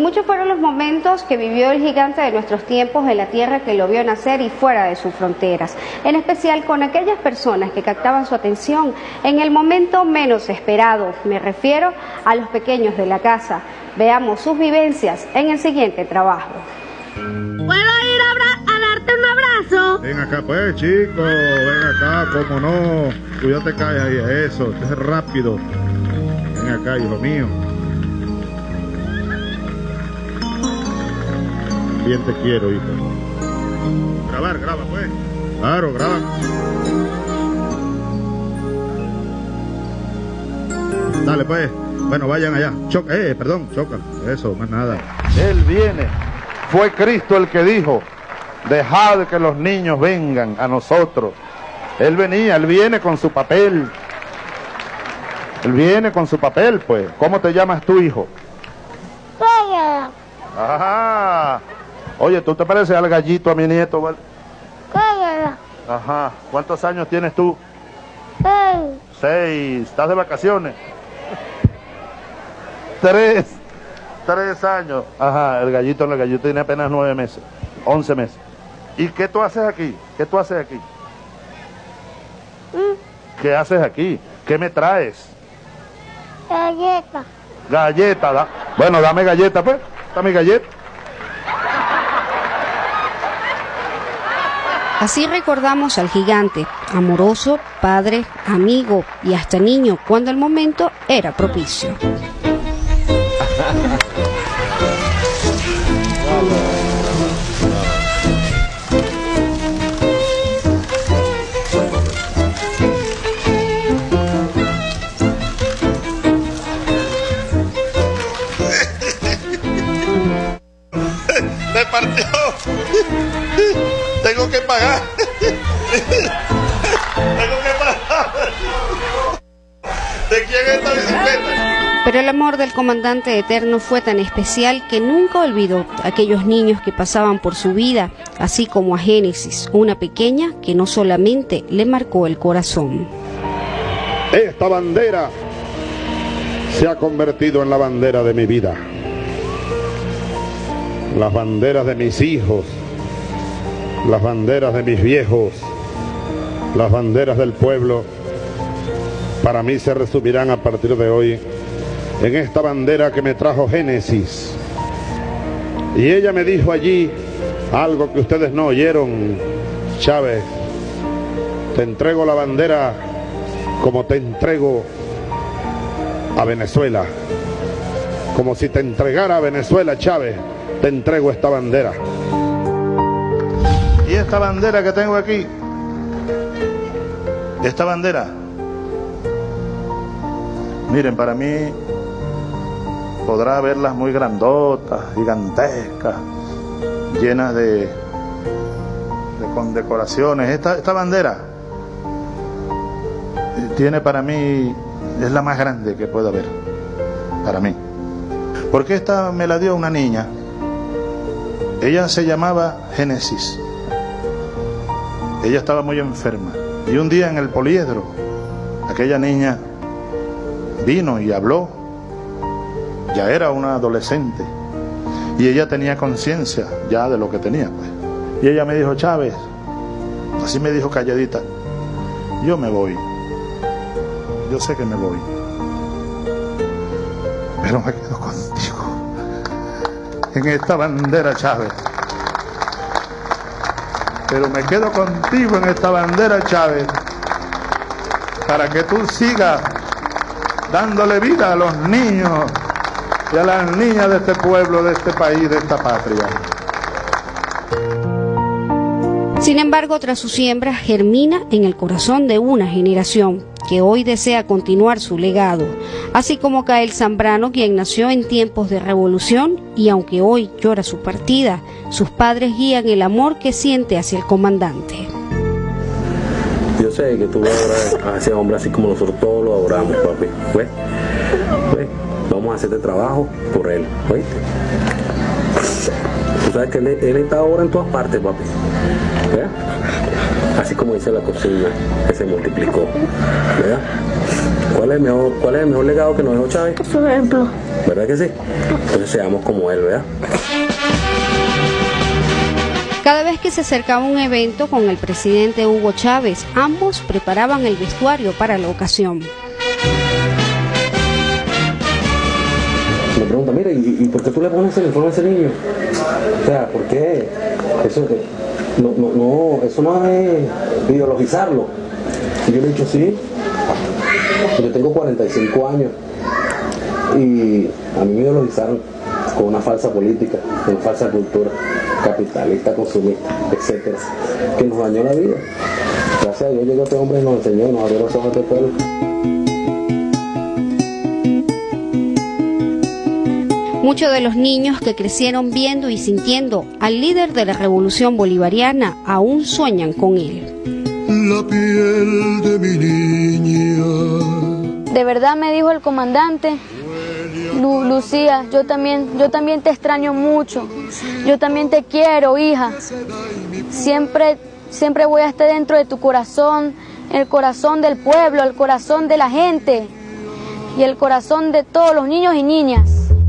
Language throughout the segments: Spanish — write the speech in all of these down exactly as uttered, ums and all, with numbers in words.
Muchos fueron los momentos que vivió el gigante de nuestros tiempos en la tierra que lo vio nacer y fuera de sus fronteras, en especial con aquellas personas que captaban su atención en el momento menos esperado. Me refiero a los pequeños de la casa. Veamos sus vivencias en el siguiente trabajo. ¿Puedo ir a, a darte un abrazo? Ven acá pues, chico, ven acá, cómo no. Tú ya te caes ahí, eso, es rápido. Ven acá, hijo mío. Bien te quiero, hijo. Grabar, graba pues. Claro, graba. Dale pues. Bueno, vayan allá. Choca, eh, perdón, choca. Eso, más nada. Él viene. Fue Cristo el que dijo, dejad que los niños vengan a nosotros. Él venía, él viene con su papel. Él viene con su papel, pues. ¿Cómo te llamas tu hijo? Calla. Ajá. Oye, ¿tú te pareces al gallito a mi nieto, ¿vale? Calla. Ajá. ¿Cuántos años tienes tú? Hey. Seis. ¿Estás de vacaciones? Tres. Tres años. Ajá, el gallito, el gallito tiene apenas nueve meses. Once meses. ¿Y qué tú haces aquí? ¿Qué tú haces aquí? ¿Mm? ¿Qué haces aquí? ¿Qué me traes? Galleta. Galleta, da. Bueno, dame galleta, pues. Dame galleta. Así recordamos al gigante, amoroso, padre, amigo y hasta niño, cuando el momento era propicio. Me partió. Tengo que pagar. Tengo que pagar. ¿De quién es esta bicicleta? Pero el amor del comandante eterno fue tan especial que nunca olvidó a aquellos niños que pasaban por su vida, así como a Génesis, una pequeña que no solamente le marcó el corazón. Esta bandera se ha convertido en la bandera de mi vida. Las banderas de mis hijos, las banderas de mis viejos, las banderas del pueblo, para mí se resumirán a partir de hoy en esta bandera que me trajo Génesis. Y ella me dijo allí algo que ustedes no oyeron: Chávez, te entrego la bandera como te entrego a Venezuela. Como si te entregara a Venezuela, Chávez, te entrego esta bandera. Y esta bandera que tengo aquí, esta bandera, miren, para mí podrá verlas muy grandotas, gigantescas, llenas de, de condecoraciones. Esta, esta bandera tiene para mí, es la más grande que puede haber, para mí. Porque esta me la dio una niña. Ella se llamaba Génesis. Ella estaba muy enferma. Y un día en el poliedro, aquella niña vino y habló. Ya era una adolescente. Y ella tenía conciencia ya de lo que tenía, pues. Y ella me dijo: Chávez, así me dijo calladita, yo me voy. Yo sé que me voy. Pero me quedo contigo en esta bandera, Chávez. Pero me quedo contigo en esta bandera, Chávez, para que tú sigas dándole vida a los niños y a las niñas de este pueblo, de este país, de esta patria. Sin embargo, tras su siembra, germina en el corazón de una generación que hoy desea continuar su legado, así como Cael Zambrano, quien nació en tiempos de revolución y aunque hoy llora su partida, sus padres guían el amor que siente hacia el comandante. Yo sé que tú adoras a ese hombre así como nosotros todos lo adoramos, papi. ¿Ves? ¿Ves? Vamos a hacer este trabajo por él, ¿ves? Tú sabes que él, él está ahora en todas partes, papi. ¿Ves? Así como dice la cocina, que se multiplicó, ¿verdad? ¿Cuál es el mejor, cuál es el mejor legado que nos dejó Chávez? Su ejemplo. ¿Verdad que sí? Entonces seamos como él, ¿verdad? Cada vez que se acercaba un evento con el presidente Hugo Chávez, ambos preparaban el vestuario para la ocasión. Me pregunta, mira, ¿y, y por qué tú le pones el uniforme a ese niño? O sea, ¿por qué? Eso, no, no, no, eso no es ideologizarlo. Y yo le he dicho, sí, yo tengo cuarenta y cinco años y a mí me ideologizaron con una falsa política, con una falsa cultura capitalista, consumista, etcétera, que nos dañó la vida. Gracias a Dios llegó este hombre y nos enseñó, nos abrió los ojos de pueblo. Muchos de los niños que crecieron viendo y sintiendo al líder de la revolución bolivariana aún sueñan con él. La piel de mi niña. De verdad me dijo el comandante, Lu, Lucía, yo también, yo también te extraño mucho. Yo también te quiero, hija. Siempre, siempre voy a estar dentro de tu corazón, el corazón del pueblo, el corazón de la gente y el corazón de todos los niños y niñas.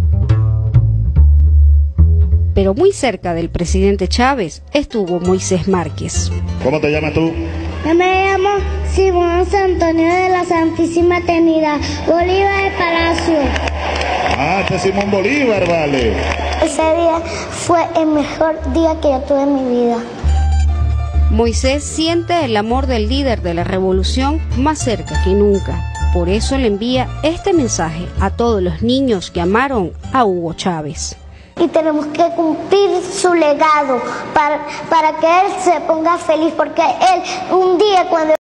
Pero muy cerca del presidente Chávez estuvo Moisés Márquez. ¿Cómo te llamas tú? Yo me llamo Simón Antonio de la Santísima Trinidad, Bolívar de Palacio. Ah, este es Simón Bolívar, vale. Ese día fue el mejor día que yo tuve en mi vida. Moisés siente el amor del líder de la revolución más cerca que nunca. Por eso le envía este mensaje a todos los niños que amaron a Hugo Chávez. Y tenemos que cumplir su legado para, para que él se ponga feliz, porque él un día cuando